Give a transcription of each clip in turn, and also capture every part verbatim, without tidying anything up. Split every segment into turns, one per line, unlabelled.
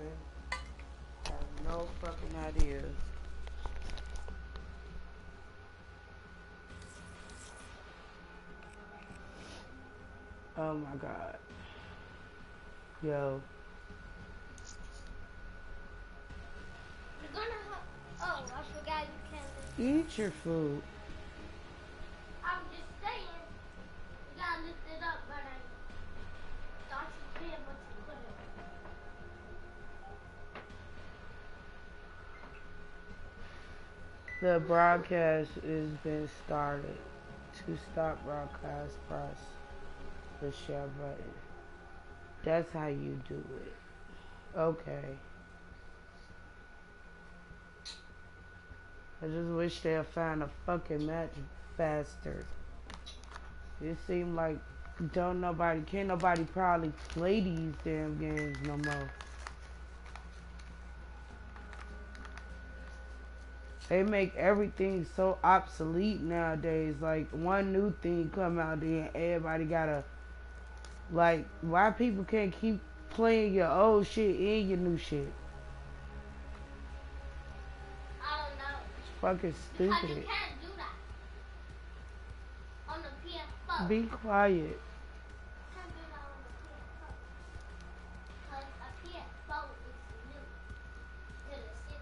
happened. I have no fucking idea. Oh my god. Yo.
You're gonna have, oh, I forgot you can't.
Eat your food.
I'm just saying, you gotta lift it up, but I thought you did, but you
The
couldn't.
broadcast has been started. To stop broadcast, press the share button. That's how you do it. Okay. I just wish they'd find a fucking match faster. It seemed like don't nobody, can't nobody probably play these damn games no more. They make everything so obsolete nowadays. Like one new thing come out there and everybody gotta, like, why people can't keep playing your old shit and your new shit?
I don't know.
It's fucking
Because
stupid.
you can't do that on the P S four.
Be quiet.
You can't do that on the P S four. Because a P S four is new to the system.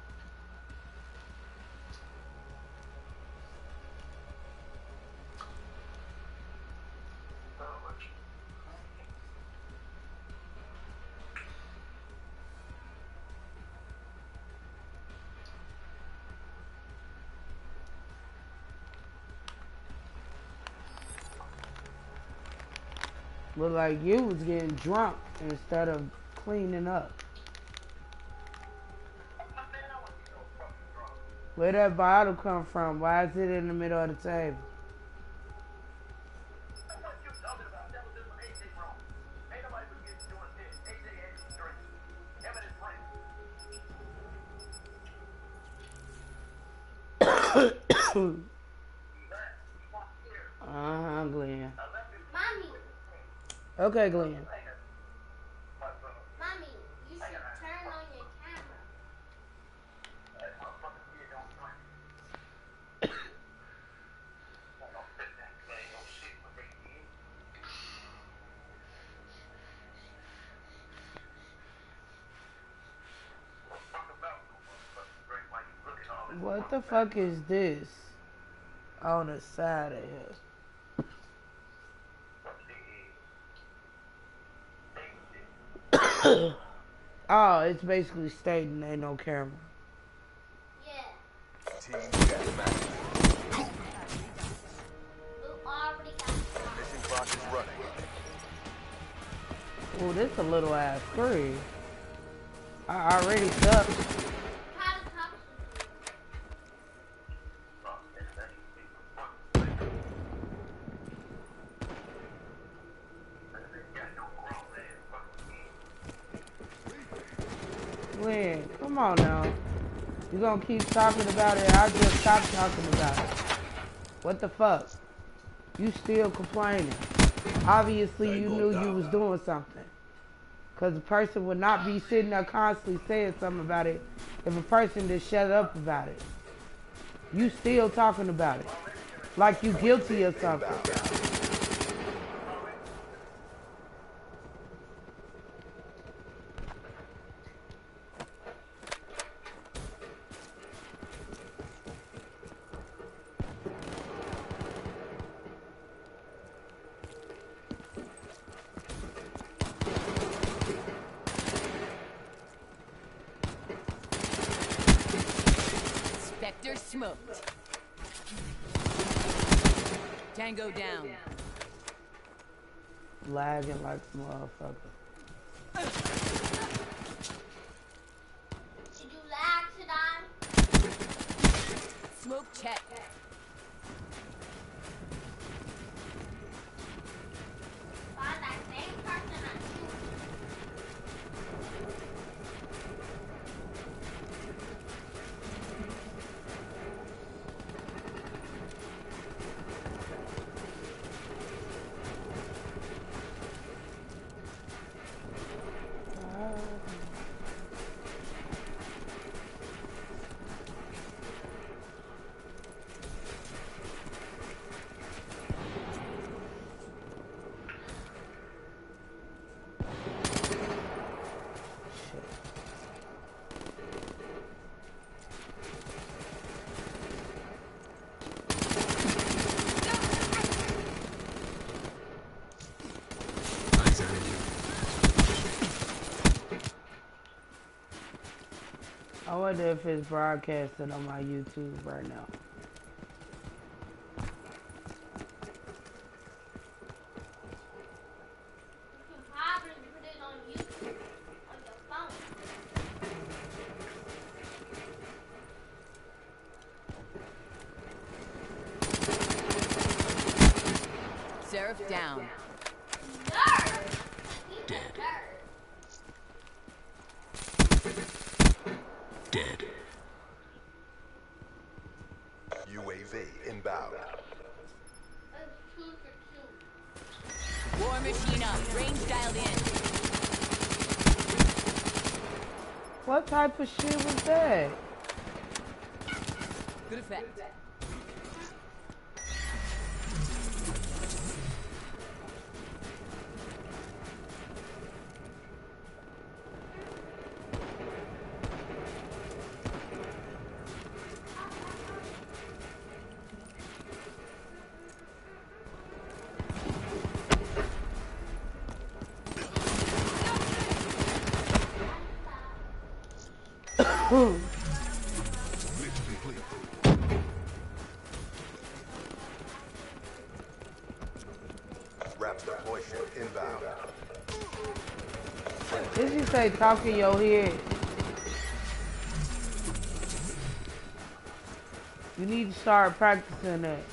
Look like you was getting drunk instead of cleaning up. Where that bottle come from? Why is it in the middle of the table? Uh-huh, Glenn.
Mommy.
Okay, Glenn.
Mommy, you should turn on your camera.
What the fuck is this on the side of here? Oh, it's basically stating ain't no camera.
Yeah.
Team deathmatch.
You already got started.
Mission clock is running.
Oh, this a little ass screen. I already suck.
How to talk
Glenn, come on now. You gonna keep talking about it? I'll just stop talking about it. What the fuck? You still complaining. Obviously you knew you was doing something. Because the person would not be sitting there constantly saying something about it if a person just shut up about it. You still talking about it. Like you guilty of something.
Spectre smoked. Tango down.
Lagging like a motherfucker.
Should you lag, should I?
Smoke check.
Find that same person I shoot.
wonder if it's broadcasting on my YouTube right now.
You can probably put it on YouTube on your phone.
Seraph down.
Nerd! He's a nerd.
Dead. U A V inbound.
It's two for two.
War machine up. Range dialed in.
What type of shit was that?
Good effect.
Wraps deployment inbound.
Did you say talk in your head? You need to start practicing that.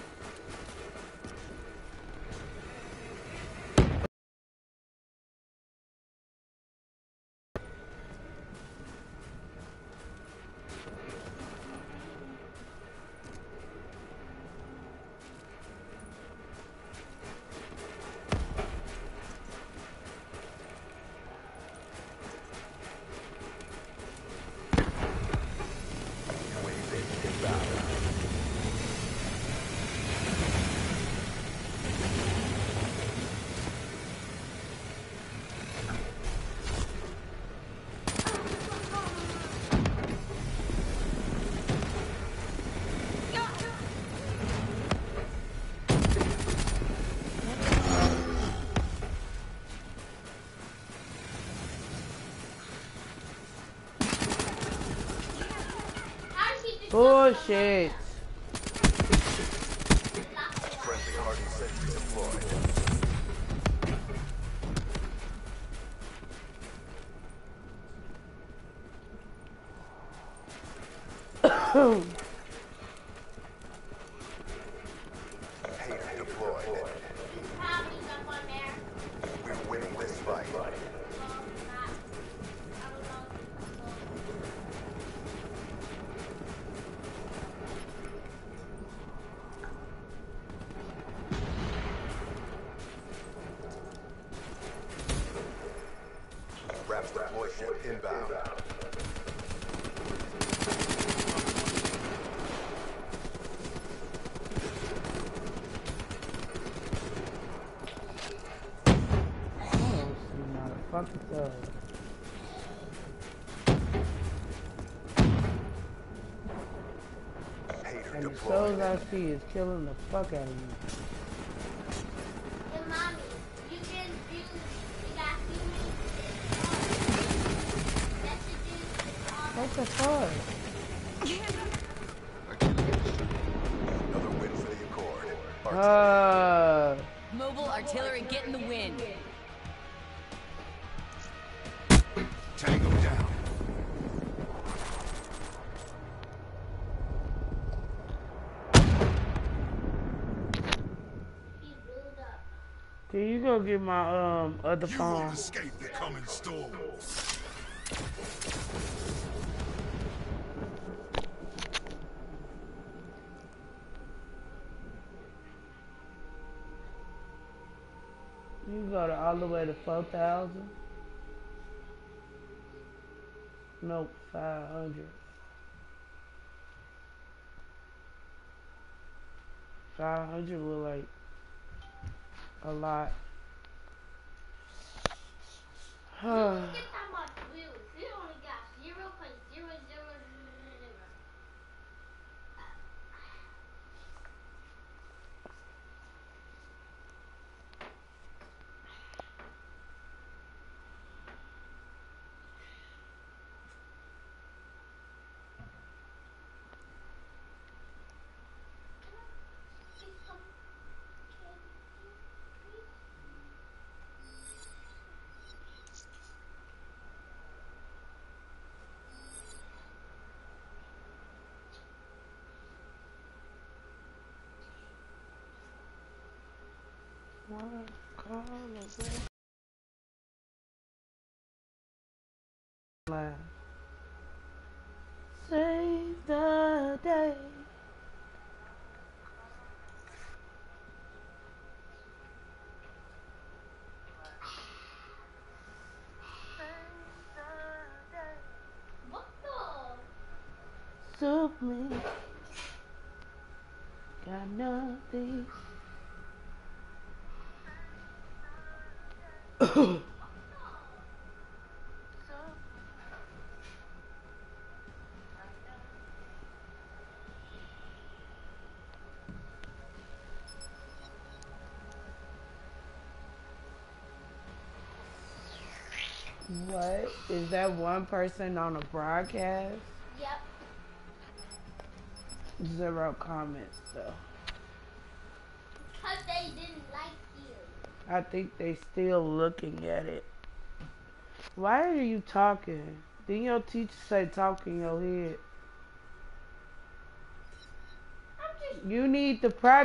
U A V inbound.
How did she just
Bullshit.
Friendly hardened sentry deployed. Hater deployed.
probably up on there?
We're winning this fight.
Well, not. I don't know.
Wraps deployment inbound.
Oh, see, motherfucker, so.
Hater
And the
deployed.
souls I see is killing the fuck out of me.
Hey, mommy, you can do, you got humans messages on
What the fuck?
Another win for the Accord.
Uh,
Mobile artillery getting the win.
Tango down.
He blew up.
can you go get my um other
You
phone?
won't escape the coming storm.
You go to all the way to four thousand? Nope, five hundred. five hundred was like a lot.
You don't get that much views. You only got zero point zero zero zero.
All of it. Laugh. Save the day.
What the?
Soup me. Got nothing. What? Is that one person on a broadcast?
Yep.
Zero comments though.
Because they didn't like you.
I think they still looking at it. Why are you talking? Didn't your teacher say talk in your head?
I'm just
You need to practice.